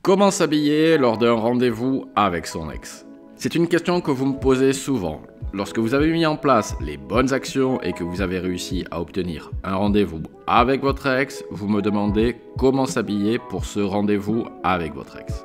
Comment s'habiller lors d'un rendez-vous avec son ex? C'est une question que vous me posez souvent. Lorsque vous avez mis en place les bonnes actions et que vous avez réussi à obtenir un rendez-vous avec votre ex, vous me demandez comment s'habiller pour ce rendez-vous avec votre ex.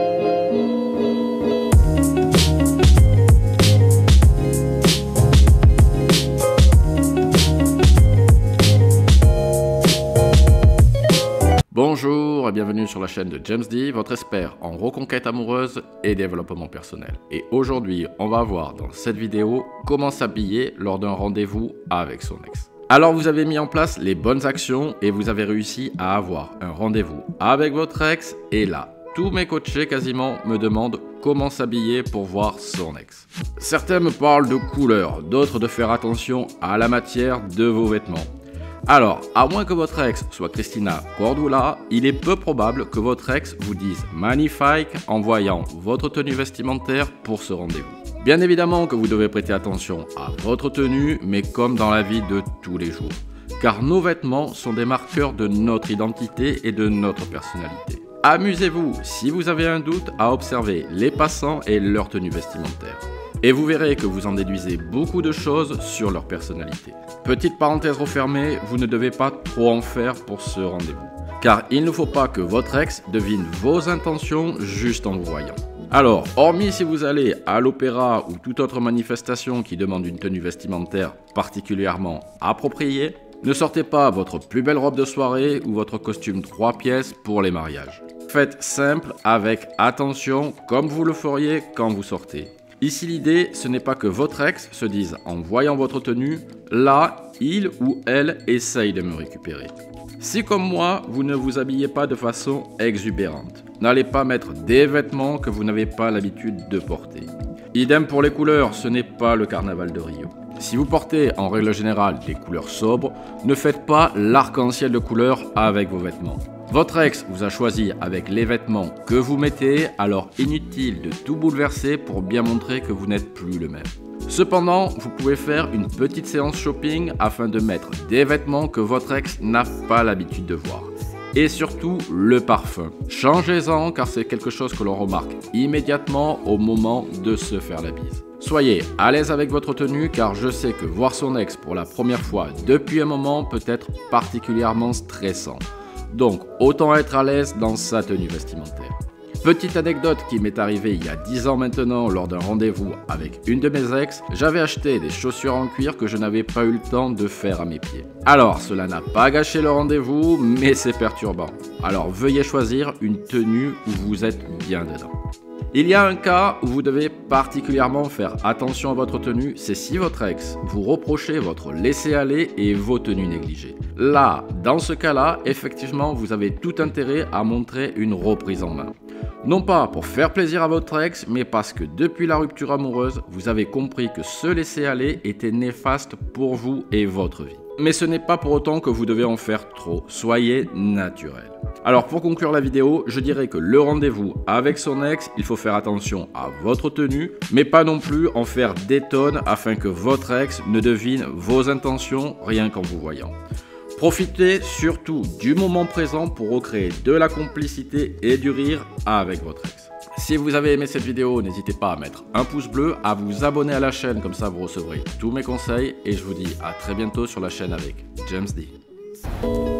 Bonjour et bienvenue sur la chaîne de James D, votre expert en reconquête amoureuse et développement personnel. Et aujourd'hui, on va voir dans cette vidéo comment s'habiller lors d'un rendez-vous avec son ex. Alors vous avez mis en place les bonnes actions et vous avez réussi à avoir un rendez-vous avec votre ex et là, tous mes coachés quasiment me demandent comment s'habiller pour voir son ex. Certains me parlent de couleurs, d'autres de faire attention à la matière de vos vêtements. Alors, à moins que votre ex soit Christina Cordula, il est peu probable que votre ex vous dise magnifique en voyant votre tenue vestimentaire pour ce rendez-vous. Bien évidemment que vous devez prêter attention à votre tenue, mais comme dans la vie de tous les jours. Car nos vêtements sont des marqueurs de notre identité et de notre personnalité. Amusez-vous, si vous avez un doute, à observer les passants et leur tenue vestimentaire. Et vous verrez que vous en déduisez beaucoup de choses sur leur personnalité. Petite parenthèse refermée, vous ne devez pas trop en faire pour ce rendez-vous. Car il ne faut pas que votre ex devine vos intentions juste en vous voyant. Alors, hormis si vous allez à l'opéra ou toute autre manifestation qui demande une tenue vestimentaire particulièrement appropriée, ne sortez pas votre plus belle robe de soirée ou votre costume 3 pièces pour les mariages. Faites simple avec attention comme vous le feriez quand vous sortez. Ici l'idée, ce n'est pas que votre ex se dise en voyant votre tenue, là, il ou elle essaye de me récupérer. Si comme moi, vous ne vous habillez pas de façon exubérante, n'allez pas mettre des vêtements que vous n'avez pas l'habitude de porter. Idem pour les couleurs, ce n'est pas le carnaval de Rio. Si vous portez en règle générale des couleurs sobres, ne faites pas l'arc-en-ciel de couleurs avec vos vêtements. Votre ex vous a choisi avec les vêtements que vous mettez, alors inutile de tout bouleverser pour bien montrer que vous n'êtes plus le même. Cependant, vous pouvez faire une petite séance shopping afin de mettre des vêtements que votre ex n'a pas l'habitude de voir. Et surtout, le parfum. Changez-en car c'est quelque chose que l'on remarque immédiatement au moment de se faire la bise. Soyez à l'aise avec votre tenue car je sais que voir son ex pour la première fois depuis un moment peut être particulièrement stressant. Donc, autant être à l'aise dans sa tenue vestimentaire. Petite anecdote qui m'est arrivée il y a 10 ans maintenant lors d'un rendez-vous avec une de mes ex, j'avais acheté des chaussures en cuir que je n'avais pas eu le temps de faire à mes pieds. Alors, cela n'a pas gâché le rendez-vous, mais c'est perturbant. Alors, veuillez choisir une tenue où vous êtes bien dedans. Il y a un cas où vous devez particulièrement faire attention à votre tenue, c'est si votre ex vous reprochez votre laisser-aller et vos tenues négligées. Là, dans ce cas-là, effectivement, vous avez tout intérêt à montrer une reprise en main. Non pas pour faire plaisir à votre ex, mais parce que depuis la rupture amoureuse, vous avez compris que ce laisser-aller était néfaste pour vous et votre vie. Mais ce n'est pas pour autant que vous devez en faire trop, soyez naturel. Alors pour conclure la vidéo, je dirais que le rendez-vous avec son ex, il faut faire attention à votre tenue, mais pas non plus en faire des tonnes afin que votre ex ne devine vos intentions rien qu'en vous voyant. Profitez surtout du moment présent pour recréer de la complicité et du rire avec votre ex. Si vous avez aimé cette vidéo, n'hésitez pas à mettre un pouce bleu, à vous abonner à la chaîne, comme ça vous recevrez tous mes conseils et je vous dis à très bientôt sur la chaîne avec James D.